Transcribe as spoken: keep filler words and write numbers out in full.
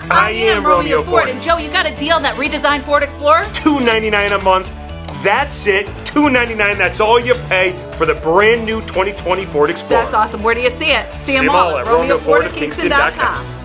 I am Romeo Ford. And Joe, you got a deal on that redesigned Ford Explorer? two ninety-nine a month. That's it. two ninety-nine. That's all you pay for the brand new twenty twenty Ford Explorer. That's awesome. Where do you see it? See them all at romeo ford of kingston dot com.